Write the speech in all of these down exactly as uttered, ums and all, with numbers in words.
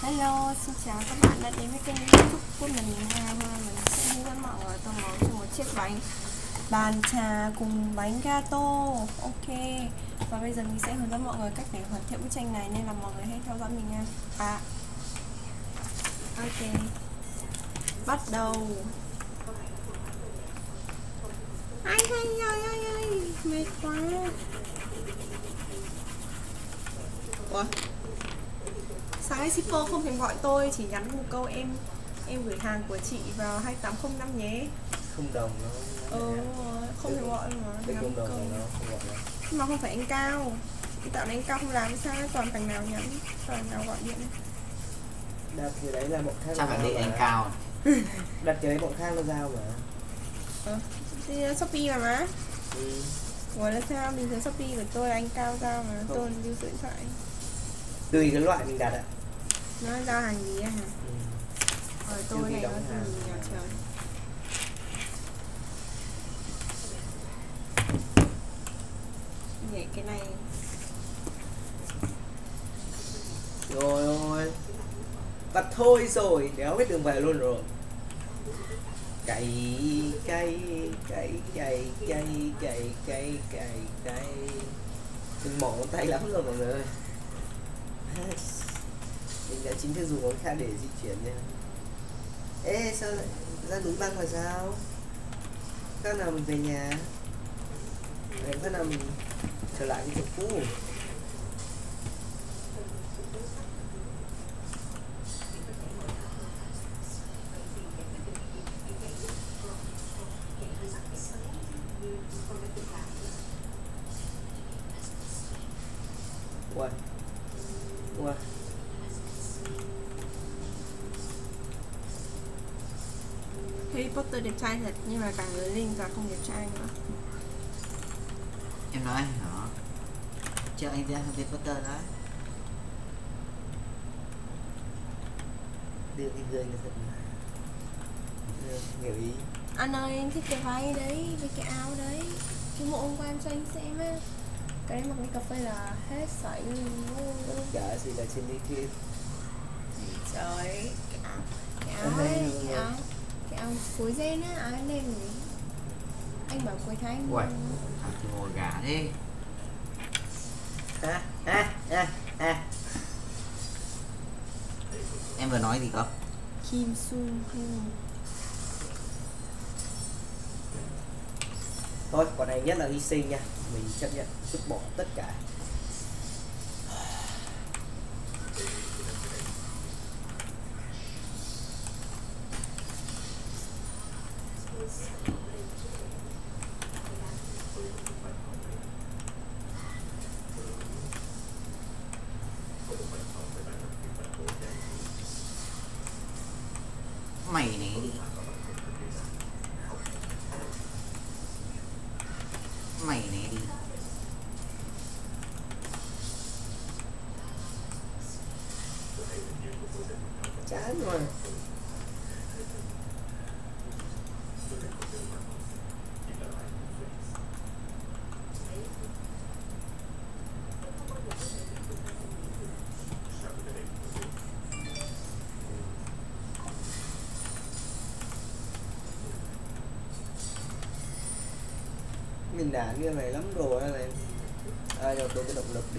Hello, xin chào các bạn đã đến với kênh YouTube của mình. Hôm nay mình sẽ hướng dẫn mọi người tô màu cho một chiếc bánh bàn trà cùng bánh gato. Ok. Và bây giờ mình sẽ hướng dẫn mọi người cách để hoàn thiện bức tranh này, nên là mọi người hãy theo dõi mình nha. À. Ok. Bắt đầu. Ai ai ai ai ai, mệt quá. Ủa? Sáng nay shipper không thèm gọi tôi, chỉ nhắn một câu em em gửi hàng của chị vào hai tám không năm nhé. Không đồng nó. Ừ, không thèm gọi mà. Cái không đồng nó không gọi đâu. Nhưng mà không phải anh Cao. Dạo này anh Cao không làm sao, toàn thằng nào nhắn, toàn nào gọi điện. Đặt cái đấy là bọn khác. Chắc phải đi anh Cao. Đặt cái đấy bọn khác nó giao mà. Ờ, thì Shopee mà má. Ừ. Ủa là sao, bình thường Shopee của tôi là anh Cao giao mà, không. Tôi lưu giữ điện thoại. Tùy cái loại mình đặt ạ. Nó giao hàng gì á hả? Ừ. Rồi tôi này nó từ nhà trời. Nhảy cái này. Rồi ôi. Bắt thôi rồi, đéo biết đường về luôn rồi. Cày cày cày cày cày cày cày cày cày. Mình mỏi ngón tay lắm rồi mọi người ơi. Mình đã chính thức dùng ngón khác để di chuyển nha. Ê sao lại ra núi băng là sao? Khác nào mình về nhà, khác nào mình trở lại cái chỗ cũ. Ui ui Harry Potter đẹp trai thật, nhưng mà càng lớn lên càng không đẹp trai nữa. Em nói hả? Cho anh ra Harry Potter đó. đưa cái gương ra thật hiểu ý. Anh ơi, anh thích cái váy đấy, với cái áo đấy, cái bộ hôm qua em cho anh xem á. Cái đấy mặc đi cà phê là hết sảy luôn. Tất cả chỉ là trên lý thuyết. Trời, cái áo, cái áo ấy, cái áo, cái áo phối gen á, áo anh lên rồi. Anh bảo cuối tháng. Uầy, thằng thì ngồi gà thế. À, à, à, à. Em vừa nói gì cơ? Kim Sung Hyun. Thôi, còn này nhất là hy sinh nha. Mình chấp nhận vứt bỏ tất cả. Mày này đi. Mày này đi. Chán rồi. Mình đã như này lắm rồi này. À, cho tôi cái động lực đi.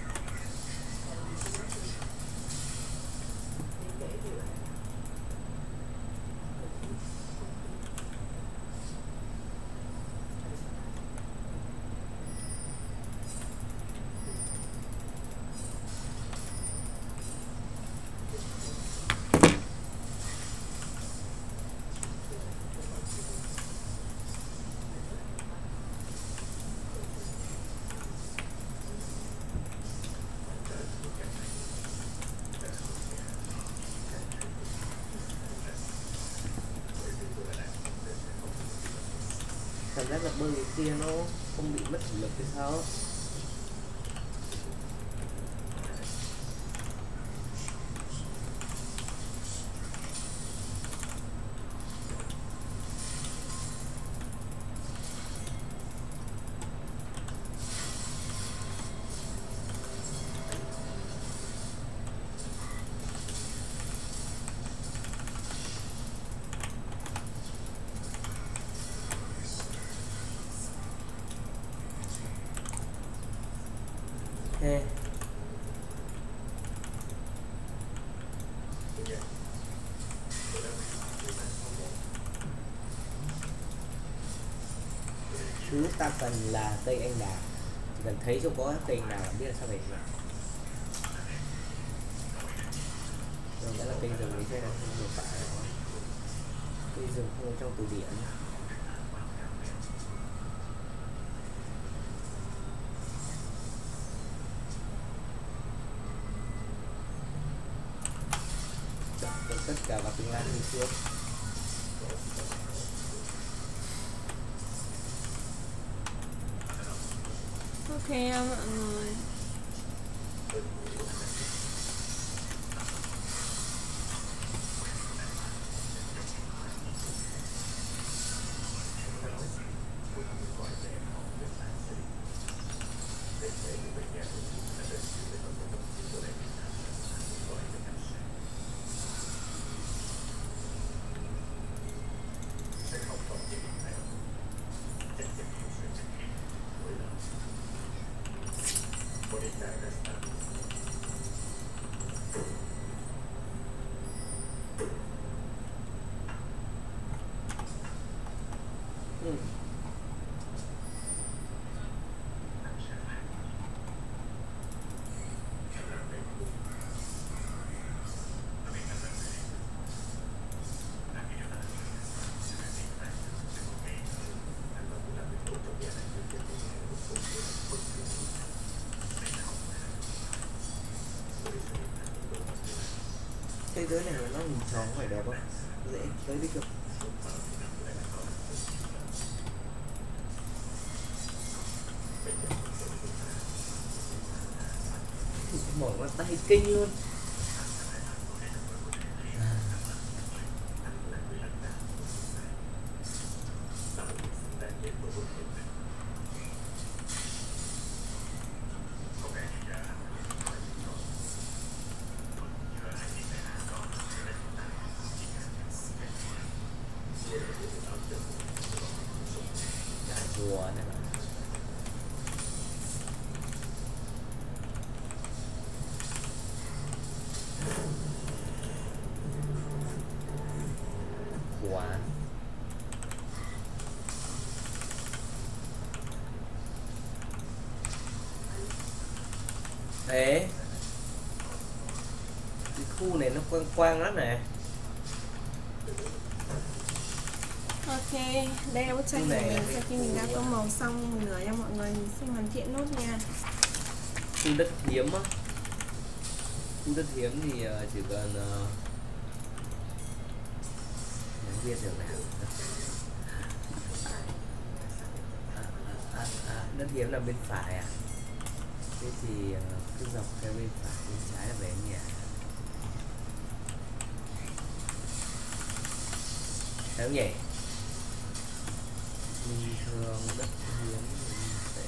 Cảm giác là bơi cái kia nó không bị mất thể lực hay sao. Thứ ta cần là cây anh đào. Chỉ cần thấy chỗ có cây anh đào là biết là sao về rồi. Rồi đó là cây rừng ấy, là không được phải cây rừng không ở trong từ điển. Tất cả vào tương lai như trước. Ok mọi người. Ừ. Thế giới này nó nhìn tròn có phải đẹp không? Dễ tới đích không? Mở ngón tay kinh luôn. Rùa này mà. Quả. Đấy. Cái khu này nó quang quang lắm này. Ok, đây là bức tranh của mình. Sau khi mình đã tô màu xong, mình gửi cho mọi người, mình sẽ hoàn thiện nốt nha. Khu đất hiếm á. Khu đất hiếm thì uh, chỉ cần uh, biết được nào. À, à, à, đất hiếm là bên phải à? Thế thì uh, cứ dọc theo bên phải, bên trái là về nhà. Thấy không nhỉ? Bình thường đất hiếm mình sẽ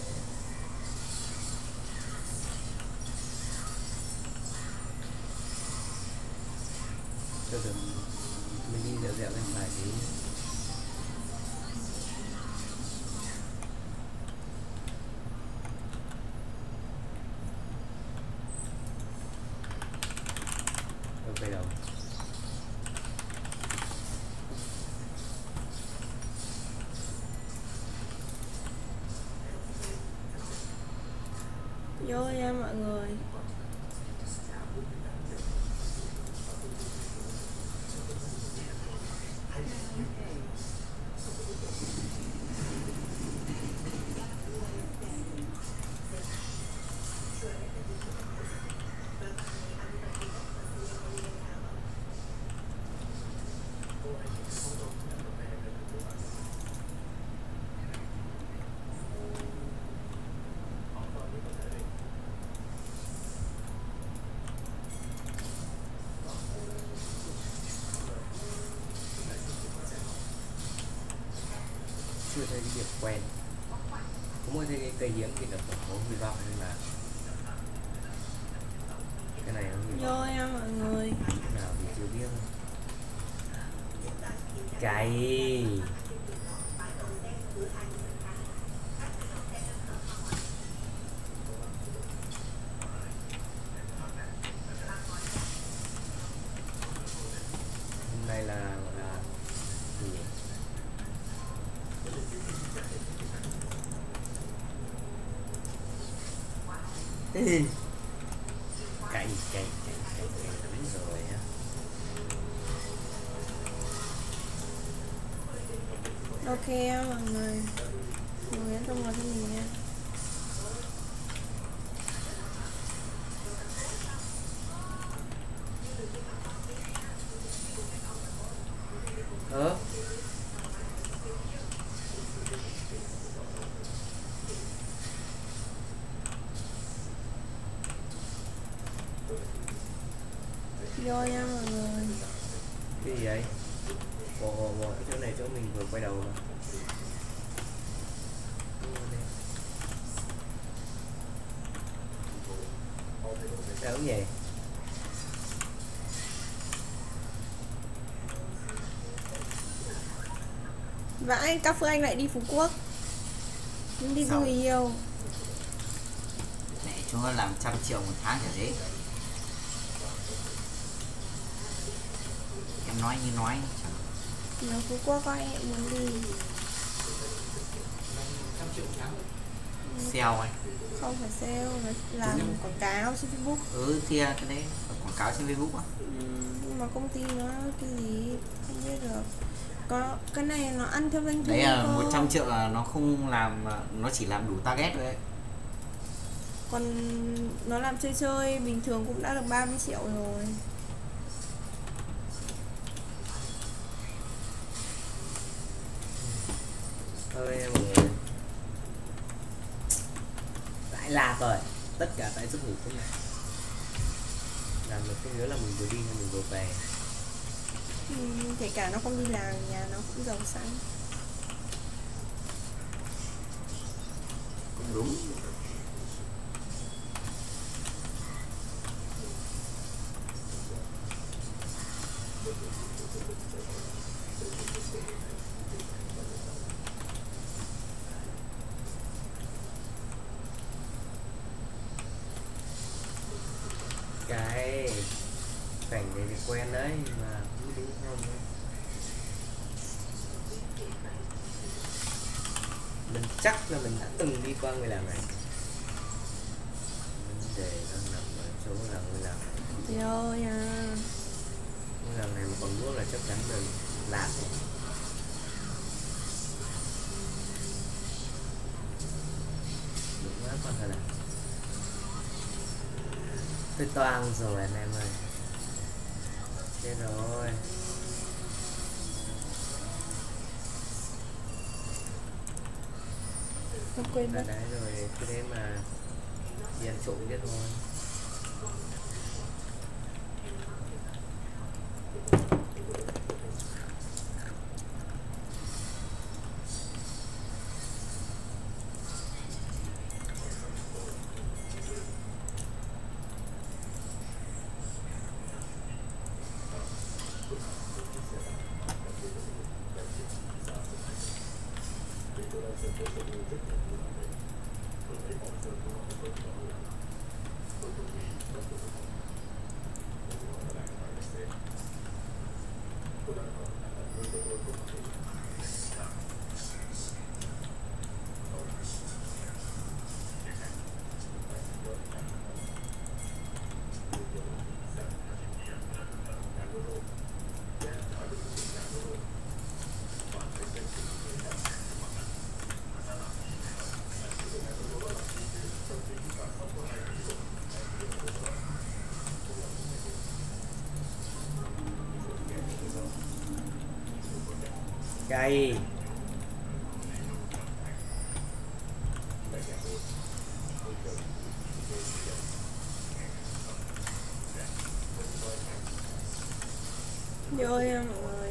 cho được mình đi dẻo dẻo bên phải tí. Ok đâu. Vô nha mọi người. Chưa thấy cái điểm quen. Có mỗi thấy cái cây hiếm thì là có hy vọng, nhưng mà cái này nó hy vọng. Vô nha mọi người. Nào thì chưa biết. Cày. cay cay cay cay cay lắm rồi á. Ok mọi người, mọi người ấn vào cho mình nha. Ờ Vô nha mọi người. cái gì vậy? Bộ bộ bộ chỗ này chỗ mình vừa quay đầu mà. Đâu nhỉ? Vãi, các Phương Anh lại đi Phú Quốc. Mình đi Sao? người yêu. Mẹ chúng nó làm trăm triệu một tháng kiểu đấy. Em nói như nói chẳng. Nó Phú Quốc có em muốn đi. Sale ấy. Không phải sale, nó làm quảng cáo trên Facebook. Ừ thì cái đấy quảng cáo trên Facebook á. Ừ, nhưng mà công ty nó cái gì không biết được. Có cái này nó ăn theo doanh thu. Đấy là cơ. một trăm triệu là nó không làm, nó chỉ làm đủ target thôi đấy. Còn nó làm chơi chơi bình thường cũng đã được ba mươi triệu rồi. Thôi mọi người, lại là rồi, tất cả tại giấc ngủ thế này. Làm được cái nhớ là mình vừa đi hay mình vừa về. Ừ, kể cả nó không đi làm, nhà nó cũng giàu sẵn. Cũng đúng. Cái cảnh này thì quen đấy mà không đúng không ấy. Mình chắc là mình đã từng đi qua người làm này. Vấn đề nó nằm ở chỗ là người làm này. Yo nha. Người làm này mà còn nuốt là chắc chắn là lạc rồi. Đúng quá con thật à. Tôi toang rồi anh em ơi. Chết rồi. Nó quên Đã mất. đấy rồi, cứ thế mà đi ăn trộm biết thôi. Cay. Vô nha mọi người.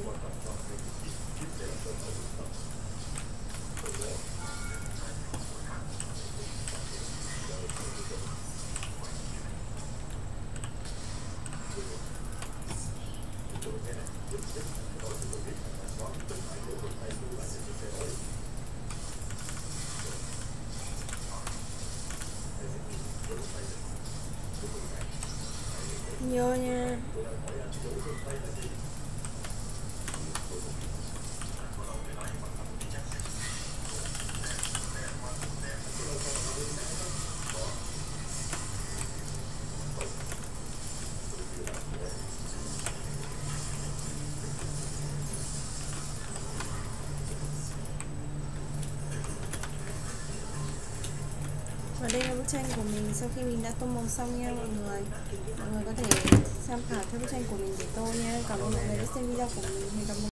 Vô nha. Và đây là bức tranh của mình sau khi mình đã tô màu xong nha mọi người. Mọi người có thể tham khảo theo bức tranh của mình để tô nha. Cảm ơn mọi người đã xem video của mình. Hẹn gặp lại.